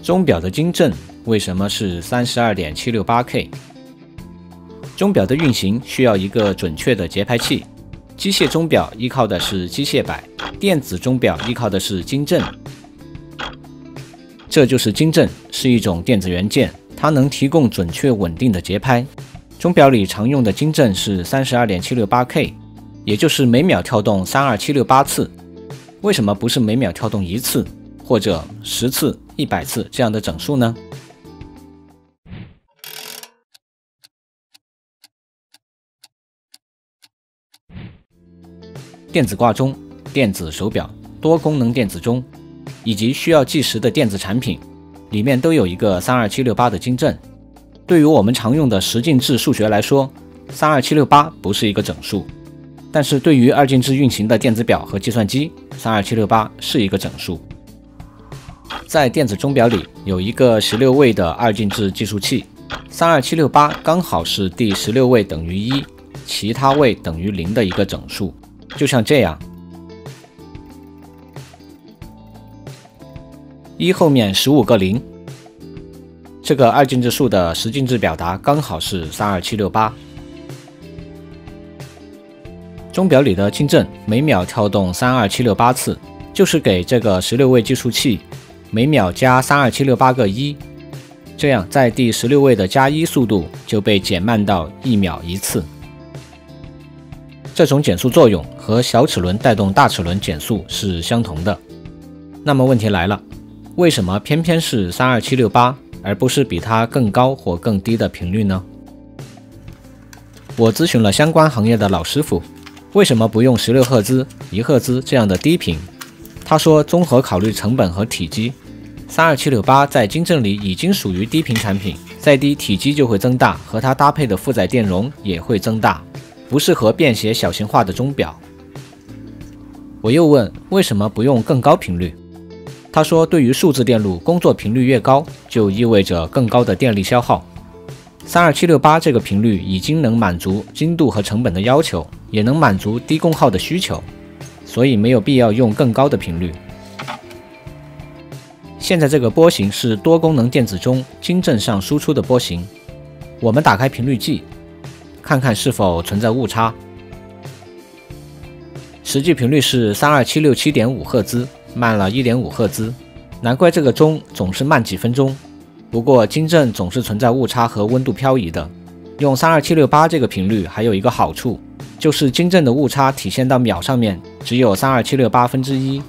钟表的晶振为什么是 32.768K？ 钟表的运行需要一个准确的节拍器，机械钟表依靠的是机械摆，电子钟表依靠的是晶振。这就是晶振，是一种电子元件，它能提供准确稳定的节拍。钟表里常用的晶振是 32.768K， 也就是每秒跳动32768次。为什么不是每秒跳动1次，或者10次、100次这样的整数呢？电子挂钟、电子手表、多功能电子钟以及需要计时的电子产品，里面都有一个32768的晶振。对于我们常用的十进制数学来说，32768不是一个整数，但是对于二进制运行的电子表和计算机，32768是一个整数。在电子钟表里有一个16位的二进制计数器，32768刚好是第16位等于1，其他位等于0的一个整数，就像这样，1后面15个0，这个二进制数的十进制表达刚好是32768。钟表里的晶振每秒跳动32768次，就是给这个16位计数器每秒加32768个1，这样在第16位的加1速度就被减慢到1秒1次。这种减速作用和小齿轮带动大齿轮减速是相同的。那么问题来了，为什么偏偏是32768，而不是比它更高或更低的频率呢？我咨询了相关行业的老师傅，为什么不用16赫兹、1赫兹这样的低频？他说，综合考虑成本和体积，32768在晶振里已经属于低频产品，再低体积就会增大，和它搭配的负载电容也会增大，不适合便携小型化的钟表。我又问，为什么不用更高频率？他说，对于数字电路，工作频率越高，就意味着更高的电力消耗。32768这个频率已经能满足精度和成本的要求，也能满足低功耗的需求，所以没有必要用更高的频率。现在这个波形是多功能电子钟晶振上输出的波形，我们打开频率计，看看是否存在误差。实际频率是32767.5赫兹，慢了 1.5 赫兹，难怪这个钟总是慢几分钟。不过晶振总是存在误差和温度漂移的。用32768这个频率还有一个好处，就是晶振的误差体现到秒上面只有32768%。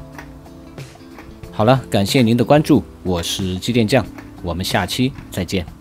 好了，感谢您的关注，我是机电匠，我们下期再见。